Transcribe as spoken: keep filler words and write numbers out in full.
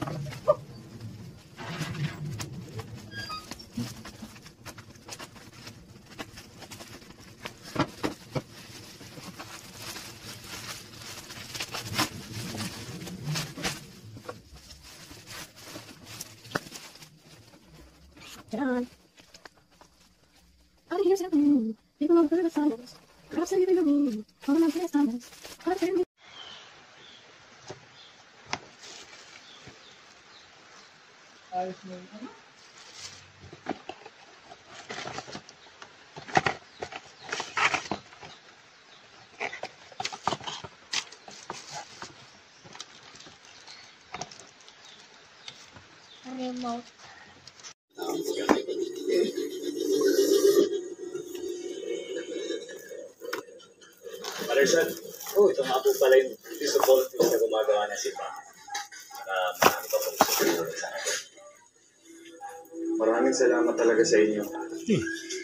Jangan. Ada yang siapa? Di kolom bersama. Rasa itu yang orang bersama. Ada yang ayos mo yun. Remote. Maricel, oh, ito nga po pala yung piece of volunteers na gumagawa na si Pa. Um, ano pa pong gusto ko sa akin? Maraming salamat talaga sa inyo. Hmm.